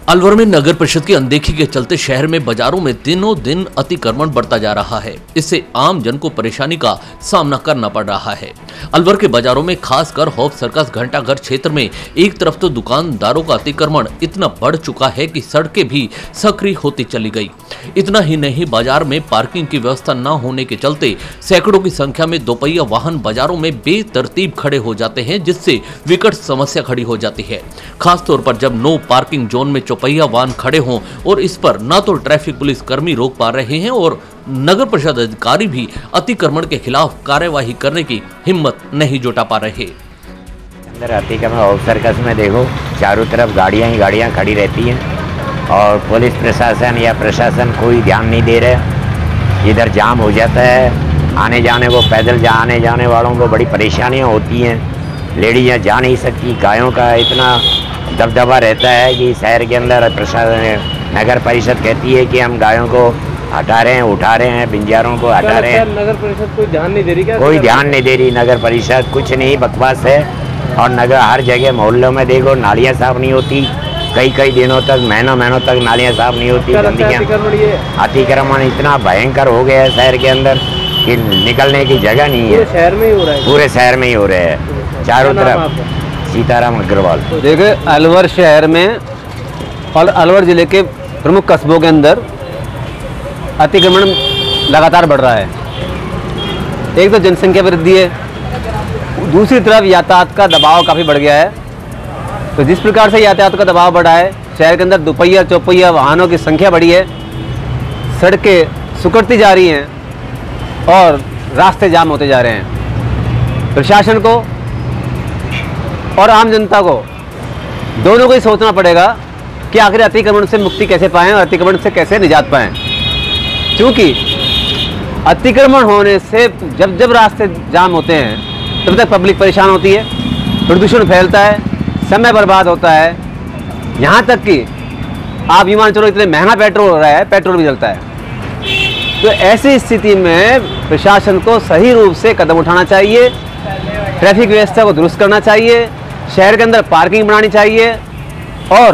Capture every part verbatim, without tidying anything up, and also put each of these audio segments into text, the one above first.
अलवर में नगर परिषद की अनदेखी के चलते शहर में बाजारों में दिनों दिन अतिक्रमण बढ़ता जा रहा है। इससे आम जन को परेशानी का सामना करना पड़ रहा है। अलवर के बाजारों में खासकर होप सर्कस घंटाघर क्षेत्र में एक तरफ तो दुकानदारों का अतिक्रमण इतना बढ़ चुका है कि सड़कें भी सक्रिय होती चली गई। इतना ही नहीं, बाजार में पार्किंग की व्यवस्था न होने के चलते सैकड़ों की संख्या में दोपहिया वाहन बाजारों में बेतरतीब खड़े हो जाते हैं, जिससे विकट समस्या खड़ी हो जाती है। खासतौर पर जब नो पार्किंग जोन में पहिया वाहन खड़े हों और इस पर न तो ट्रैफिक पुलिस कर्मी रोक पा रहे हैं और नगर परिषद अधिकारी भी अतिक्रमण के खिलाफ कार्यवाही करने की हिम्मत नहीं जुटा पा रहे। अंदर अतिक्रमण होप सर्कस में देखो, चारों तरफ गाड़ियां ही गाड़ियां खड़ी रहती हैं और पुलिस प्रशासन या प्रशासन कोई ध्यान नहीं दे रहे। इधर जाम हो जाता है, आने जाने को पैदल जा आने जाने वालों को बड़ी परेशानियां होती हैं। लेडीज़ जा नहीं सकती। गायों का इतना दबदबा रहता है कि शहर के अंदर प्रशासन नगर परिषद कहती है कि हम गायों को हटा रहे हैं, उठा रहे हैं, बिंजारों को हटा रहे हैं। नगर परिषद कोई ध्यान नहीं दे रही क्या? कोई ध्यान नहीं दे रही नगर परिषद, कुछ नहीं, बकवास है। और नगर हर जगह मोहल्लों में देखो नालियाँ साफ नहीं होती, कई कई दिनों तक महीनों महीनों तक नालियाँ साफ नहीं होती। अतिक्रमण इतना भयंकर हो गया है शहर के अंदर कि निकलने की जगह नहीं है। शहर में ही हो रहा है, पूरे शहर में ही हो रहे हैं चारों तरफ। सीताराम अग्रवाल। देखिए, अलवर शहर में और अलवर जिले के प्रमुख कस्बों के अंदर अतिक्रमण लगातार बढ़ रहा है। एक तो जनसंख्या वृद्धि है, दूसरी तरफ यातायात का दबाव काफ़ी बढ़ गया है। तो जिस प्रकार से यातायात का दबाव बढ़ा है, शहर के अंदर दोपहिया चौपहिया वाहनों की संख्या बढ़ी है, सड़कें सिकुड़ती जा रही हैं और रास्ते जाम होते जा रहे हैं। प्रशासन को और आम जनता को दोनों को ही सोचना पड़ेगा कि आखिर अतिक्रमण से मुक्ति कैसे पाएं और अतिक्रमण से कैसे निजात पाएं। क्योंकि अतिक्रमण होने से जब जब रास्ते जाम होते हैं तब तक पब्लिक परेशान होती है, प्रदूषण फैलता है, समय बर्बाद होता है। यहाँ तक कि आप यूँ मान चलो इतने महंगा पेट्रोल हो रहा है, पेट्रोल भी जलता है। तो ऐसी स्थिति में प्रशासन को सही रूप से कदम उठाना चाहिए, ट्रैफिक व्यवस्था को दुरुस्त करना चाहिए, शहर के अंदर पार्किंग बनानी चाहिए और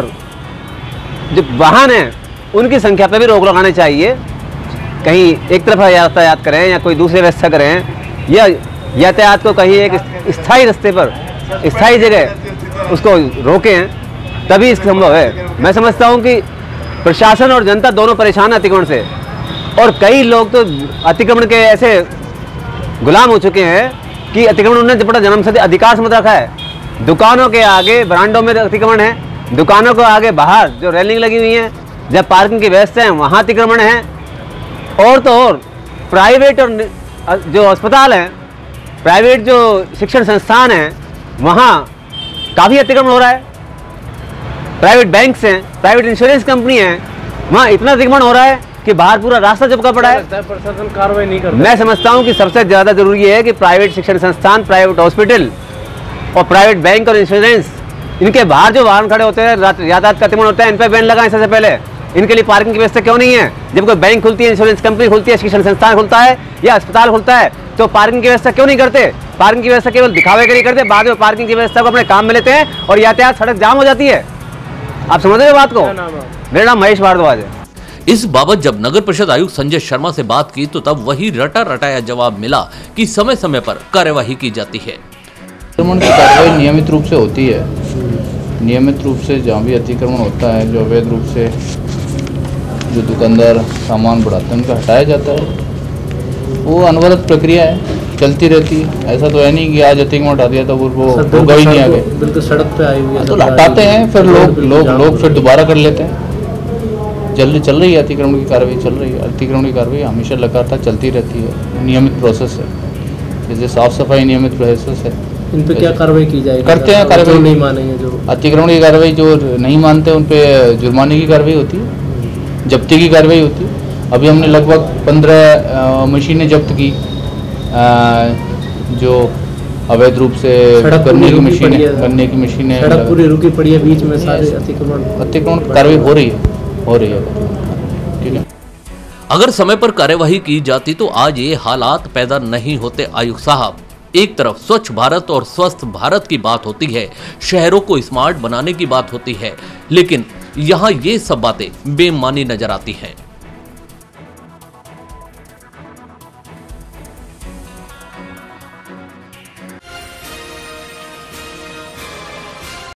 जो वाहन हैं उनकी संख्या पर भी रोक लगानी चाहिए। कहीं एक तरफ यातायात करें या कोई दूसरी व्यवस्था करें, या यातायात को कहीं एक स्थायी रास्ते पर स्थायी जगह उसको रोकें, तभी इसका संभव है। मैं समझता हूं कि प्रशासन और जनता दोनों परेशान है अतिक्रमण से, और कई लोग तो अतिक्रमण के ऐसे गुलाम हो चुके हैं कि अतिक्रमण उन्होंने बड़ा जन्म से अधिकार समझ रखा है। दुकानों के आगे बरांडों में अतिक्रमण है, दुकानों के आगे बाहर जो रेलिंग लगी हुई है, जब पार्किंग की व्यवस्था है वहाँ अतिक्रमण है। और तो और प्राइवेट और जो अस्पताल हैं, प्राइवेट जो शिक्षण संस्थान हैं, वहाँ काफ़ी अतिक्रमण हो रहा है। प्राइवेट बैंक्स हैं, प्राइवेट इंश्योरेंस कंपनी हैं, वहाँ इतना अतिक्रमण हो रहा है कि बाहर पूरा रास्ता चिपका पड़ा है। प्रशासन कार्रवाई नहीं करता। मैं समझता हूँ कि सबसे ज़्यादा जरूरी है कि प्राइवेट शिक्षण संस्थान, प्राइवेट हॉस्पिटल और प्राइवेट बैंक और इंश्योरेंस, इनके बाहर जो वाहन खड़े होते हैं, यातायात का अतिक्रमण होता है, इन पर बैन लगाएं सबसे पहले। इनके लिए पार्किंग की व्यवस्था क्यों नहीं है? जब कोई बैंक खुलती है, इंश्योरेंस कंपनी खुलती है, शिक्षण संस्थान खुलता है या अस्पताल खुलता है, तो पार्किंग की व्यवस्था क्यों नहीं करते? पार्किंग की व्यवस्था केवल दिखावे के लिए करते, बाद में पार्किंग की व्यवस्था को अपने काम में लेते हैं और यातायात सड़क जाम हो जाती है। आप समझ रहे हो बात को? मेरा नाम महेश भारद्वाज है। इस बाबत जब नगर परिषद आयुक्त संजय शर्मा से बात की तो तब वही रटा रटाया जवाब मिला कि समय समय पर कार्यवाही की जाती है। अतिक्रमण की कार्रवाई नियमित रूप से होती है। नियमित रूप से जहाँ भी अतिक्रमण होता है, जो अवैध रूप से जो दुकानदार सामान बढ़ाते हैं उनका हटाया जाता है। वो अनवरत प्रक्रिया है, चलती रहती है। ऐसा तो है नहीं कि आज अतिक्रमण हटा दिया तो वो होगा ही नहीं आगे। बिल्कुल सड़क पे आई हुई है, तो हटाते हैं, फिर लोग लोग लोग फिर दोबारा कर लेते हैं। जल्दी चल रही है अतिक्रमण की कार्रवाई, चल रही है। अतिक्रमण की कार्रवाई हमेशा लगातार चलती रहती है, नियमित प्रोसेस है। जैसे साफ सफाई नियमित प्रोसेस है। इन पे क्या कार्रवाई की जाएगी? करते हैं कार्रवाई। नहीं मानेंगे जो अतिक्रमण की कार्रवाई, जो नहीं मानते उन पे जुर्माने की कार्रवाई होती है, जब्ती की कार्रवाई होती है। अभी हमने लगभग पंद्रह मशीनें जब्त की, आ, जो अवैध रूप से गन्ने की मशीनें गन्ने की मशीनें सड़क पूरी रुकी पड़ी है बीच में, सारे अतिक्रमण अतिक्रमण कार्रवाई हो रही है हो रही है ठीक है। अगर समय पर कार्यवाही की जाती तो आज ये हालात पैदा नहीं होते। आयुक्त साहब, एक तरफ स्वच्छ भारत और स्वस्थ भारत की बात होती है, शहरों को स्मार्ट बनाने की बात होती है, लेकिन यहाँ ये सब बातें बेमानी नजर आती हैं।